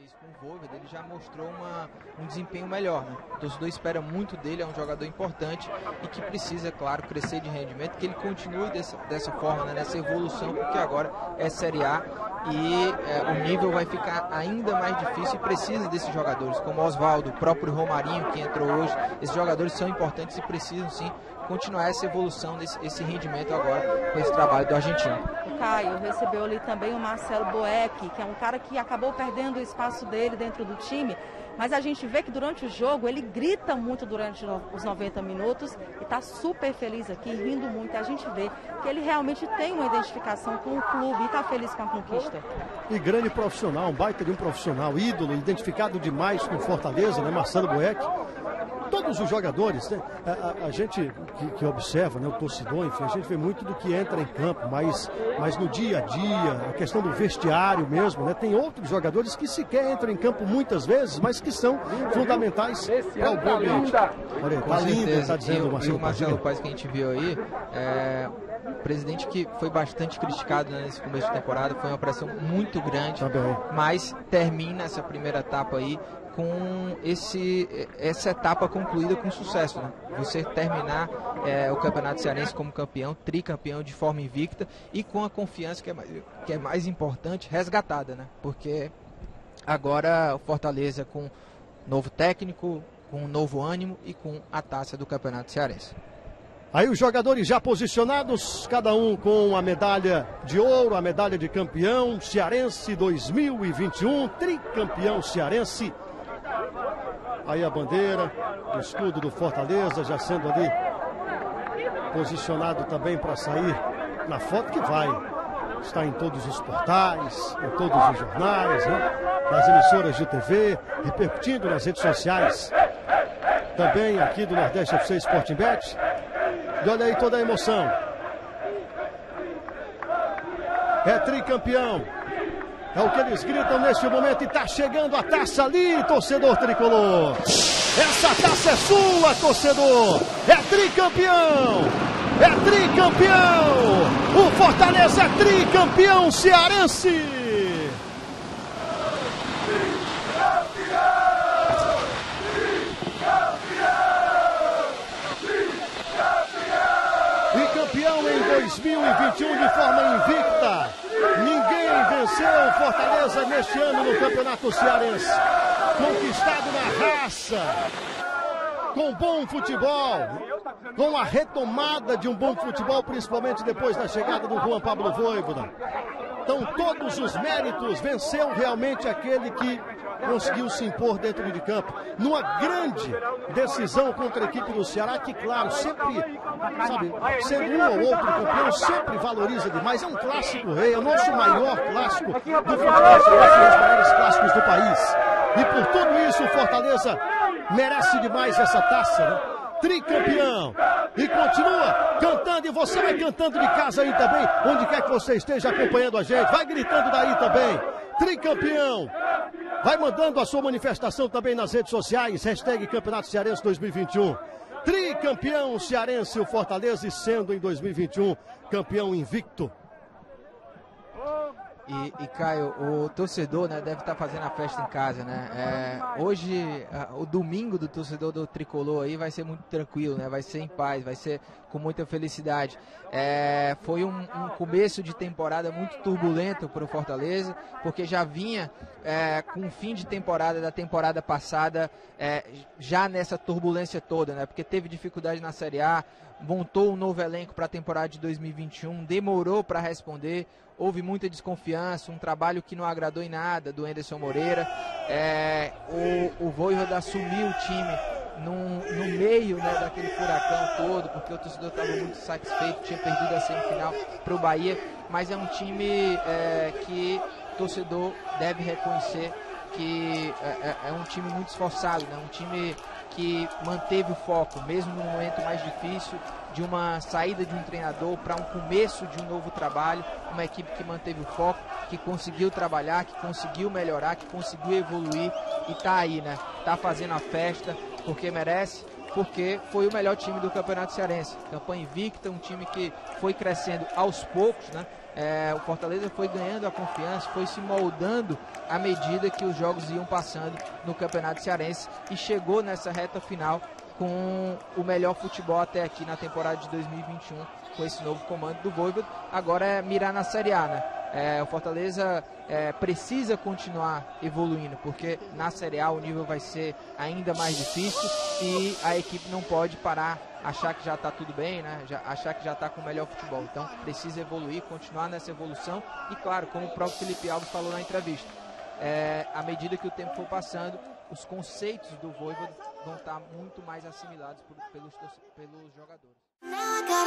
compromisso com o Voivoda, ele já mostrou um desempenho melhor, né? O torcedor espera muito dele, é um jogador importante e que precisa, claro, crescer de rendimento, que ele continue dessa forma, né? Nessa evolução, porque agora é Série A e o nível vai ficar ainda mais difícil e precisa desses jogadores, como Oswaldo, o próprio Romarinho que entrou hoje. Esses jogadores são importantes e precisam sim continuar essa evolução, esse rendimento agora com esse trabalho do argentino. O Caio recebeu ali também o Marcelo Boeck, que é um cara que acabou perdendo o espaço dele dentro do time, mas a gente vê que durante o jogo ele grita muito durante os 90 minutos e está super feliz aqui, rindo muito. A gente vê que ele realmente tem uma identificação com o clube e está feliz com a conquista. E grande profissional, um baita de um profissional, ídolo, identificado demais com Fortaleza, né, Marcelo Boeck. Todos os jogadores, né? A gente que observa, né, o torcedor, enfim, a gente vê muito do que entra em campo, mas no dia a dia, a questão do vestiário mesmo, né? Tem outros jogadores que sequer entram em campo muitas vezes, mas que são fundamentais para o bom ambiente. Olha, tá lindo, está dizendo o Marcelo Paes que a gente viu aí, presidente que foi bastante criticado, né, nesse começo de temporada, foi uma pressão muito grande, mas termina essa primeira etapa aí com essa etapa concluída com sucesso, né? Você terminar o Campeonato Cearense como campeão, tricampeão de forma invicta e com a confiança que é mais importante, resgatada, né? Porque agora o Fortaleza com novo técnico, com um novo ânimo e com a taça do Campeonato Cearense. Aí os jogadores já posicionados, cada um com a medalha de ouro, a medalha de campeão cearense 2021, tricampeão cearense. Aí a bandeira, o escudo do Fortaleza já sendo ali posicionado também para sair na foto que vai. Está em todos os portais, em todos os jornais, né? Nas emissoras de TV, repercutindo nas redes sociais. Também aqui do Nordeste FC Sporting Bet. E olha aí toda a emoção. É tricampeão. É o que eles gritam neste momento e está chegando a taça ali, torcedor tricolor. Essa taça é sua, torcedor. É tricampeão. É tricampeão. O Fortaleza é tricampeão cearense. E campeão em 2021 de forma invicta. Ninguém venceu o Fortaleza neste ano no Campeonato Cearense. Conquistado na raça, com bom futebol, com a retomada de um bom futebol, principalmente depois da chegada do Juan Pablo Voivoda. Então todos os méritos, venceu realmente aquele que conseguiu se impor dentro de campo, numa grande decisão contra a equipe do Ceará, que claro, sempre, sabe, sendo um ou outro campeão, sempre valoriza demais, é um clássico rei, é o nosso maior clássico do futebol, é um dos maiores clássicos do país, e por tudo isso o Fortaleza merece demais essa taça, né? Tricampeão, e continua cantando, e você vai cantando de casa aí também, onde quer que você esteja acompanhando a gente, vai gritando daí também, tricampeão. Vai mandando a sua manifestação também nas redes sociais, hashtag Campeonato Cearense 2021. Tricampeão cearense, o Fortaleza, e sendo em 2021 campeão invicto. E Caio, o torcedor, né, deve estar fazendo a festa em casa, né? Hoje, o domingo do torcedor do Tricolor aí vai ser muito tranquilo, né? Vai ser em paz, vai ser com muita felicidade. Foi um começo de temporada muito turbulento para o Fortaleza, porque já vinha com o fim de temporada da temporada passada, já nessa turbulência toda, né? Porque teve dificuldade na Série A, montou um novo elenco para a temporada de 2021, demorou para responder, houve muita desconfiança, um trabalho que não agradou em nada do Anderson Moreira. O Voivoda assumiu o time no meio, né, daquele furacão todo, porque o torcedor estava muito satisfeito, tinha perdido a semifinal para o Bahia, mas é um time que o torcedor deve reconhecer que é um time muito esforçado, né? Um time que manteve o foco, mesmo no momento mais difícil, de uma saída de um treinador para um começo de um novo trabalho, uma equipe que manteve o foco, que conseguiu trabalhar, que conseguiu melhorar, que conseguiu evoluir e tá aí, né? Tá fazendo a festa porque merece, porque foi o melhor time do Campeonato Cearense. Campanha invicta, um time que foi crescendo aos poucos, né? O Fortaleza foi ganhando a confiança, foi se moldando à medida que os jogos iam passando no Campeonato Cearense e chegou nessa reta final com o melhor futebol até aqui na temporada de 2021, com esse novo comando do Vojvoda. Agora é mirar na Série A, né? O Fortaleza precisa continuar evoluindo, porque na Série A o nível vai ser ainda mais difícil e a equipe não pode parar, achar que já está tudo bem, né? Achar que já está com o melhor futebol. Então precisa evoluir, continuar nessa evolução e, claro, como o próprio Felipe Alves falou na entrevista, à medida que o tempo for passando, os conceitos do Vojvoda vão estar muito mais assimilados pelos jogadores.